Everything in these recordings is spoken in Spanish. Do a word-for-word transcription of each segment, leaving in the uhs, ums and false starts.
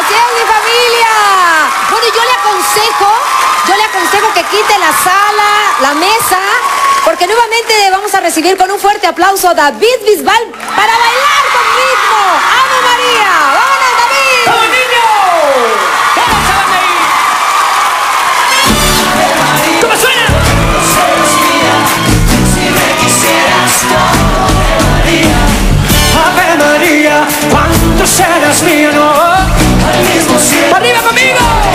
Así es, mi familia. Bueno, yo le aconsejo, yo le aconsejo que quite la sala, la mesa, porque nuevamente vamos a recibir con un fuerte aplauso a David Bisbal para bailar con ritmo. ¡Ave María! ¡Vámonos, David! ¡Vamos, niños! ¡Vamos, Ave María! ¿Cómo suena? Serás mía, si me quisieras todo, Ave María. Ave María, ¿cuánto serás mío, no? Al mismo cielo. ¡Arriba conmigo!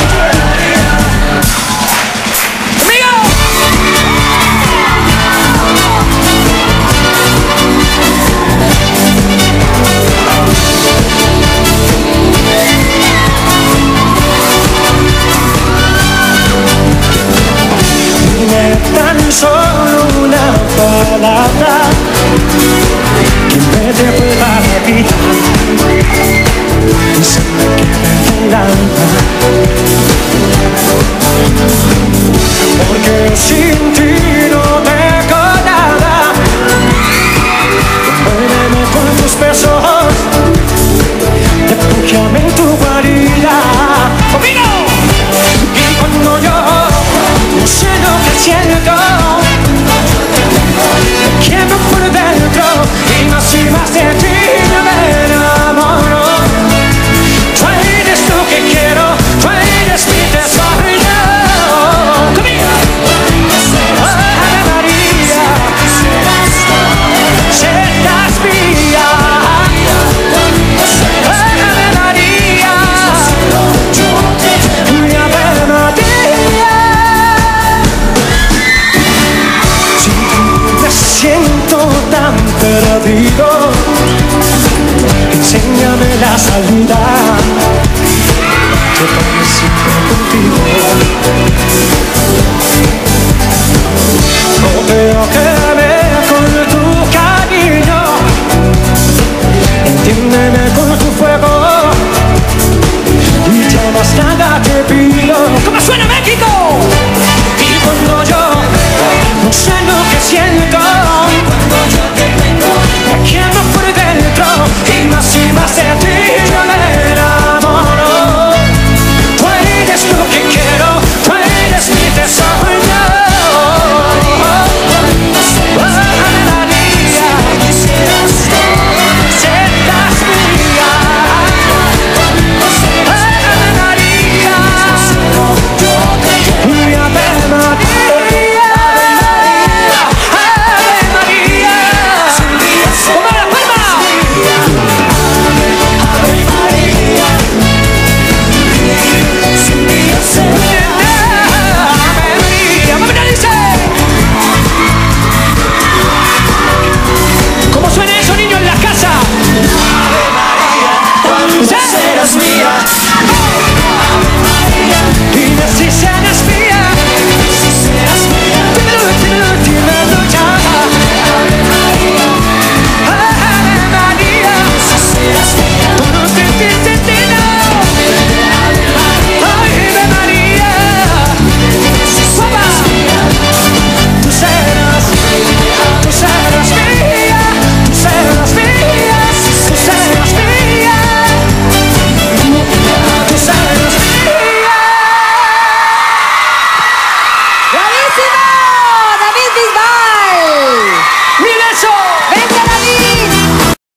Tan solo una palabra que me devuelva la vida y se me quede en el alma, porque sin ti no tengo nada. Envuélveme con tus besos, refúgiame en tu guarida. ¡Conmigo! Y cuando yo no sé lo que siento, me quiero por dentro y más y más de ti me enamoro. Tú eres lo que quiero, tú eres mi tesoro. ¡Conmigo! Ave María, serás mía. Ave María, mi Ave María. Siento tan perdido, enséñame la salida. Yo